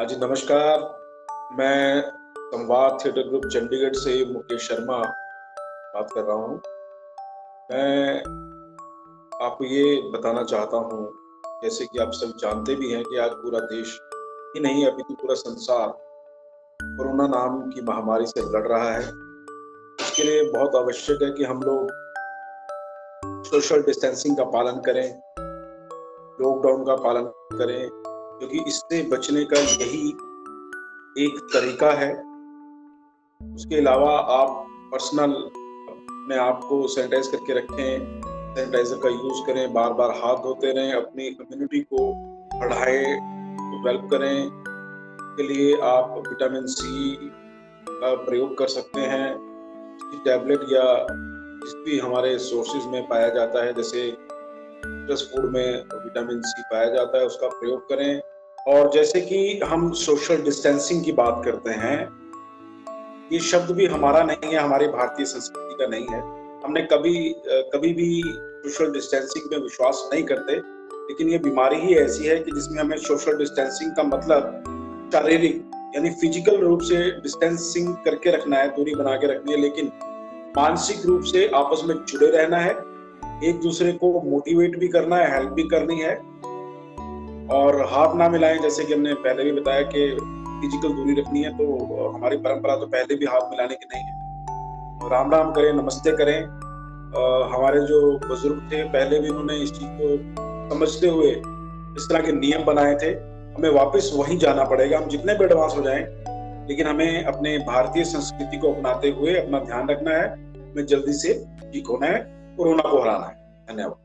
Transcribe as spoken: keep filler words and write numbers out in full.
हाँ जी, नमस्कार। मैं संवाद थिएटर ग्रुप चंडीगढ़ से मुकेश शर्मा बात कर रहा हूँ। मैं आपको ये बताना चाहता हूँ, जैसे कि आप सब जानते भी हैं कि आज पूरा देश ही नहीं, अभी तो पूरा संसार कोरोना नाम की महामारी से लड़ रहा है। इसके लिए बहुत आवश्यक है कि हम लोग सोशल डिस्टेंसिंग का पालन करें, लॉकडाउन का पालन करें, क्योंकि इससे बचने का यही एक तरीका है। उसके अलावा आप पर्सनल अपने आप को सैनिटाइज करके रखें, सैनिटाइजर का यूज़ करें, बार-बार हाथ धोते रहें, अपनी इम्यूनिटी को बढ़ाएँ, डेवलप करें। इसके लिए आप विटामिन सी का प्रयोग कर सकते हैं। इसकी टैबलेट या जिस भी हमारे सोर्सेज़ में पाया जाता है, जैसे सिट्रस फूड में विटामिन सी पाया जाता है, उसका प्रयोग करें। और जैसे कि हम सोशल डिस्टेंसिंग की बात करते हैं, ये शब्द भी हमारा नहीं है, हमारी भारतीय संस्कृति का नहीं है। हमने कभी अ, कभी भी सोशल डिस्टेंसिंग में विश्वास नहीं करते, लेकिन ये बीमारी ही ऐसी है कि जिसमें हमें सोशल डिस्टेंसिंग का मतलब शारीरिक यानी फिजिकल रूप से डिस्टेंसिंग करके रखना है, दूरी बना के रखनी है, लेकिन मानसिक रूप से आपस में जुड़े रहना है, एक दूसरे को मोटिवेट भी करना है, हेल्प भी करनी है और हाथ ना मिलाएं। जैसे कि हमने पहले भी बताया कि फिजिकल दूरी रखनी है, तो हमारी परंपरा तो पहले भी हाथ मिलाने की नहीं है। राम राम करें, नमस्ते करें। आ, हमारे जो बुजुर्ग थे पहले भी उन्होंने इस चीज को समझते हुए इस तरह के नियम बनाए थे। हमें वापस वहीं जाना पड़ेगा, हम जितने भी एडवांस हो जाएं, लेकिन हमें अपने भारतीय संस्कृति को अपनाते हुए अपना ध्यान रखना है। हमें जल्दी से ठीक होना है, कोरोना को हराना है। धन्यवाद।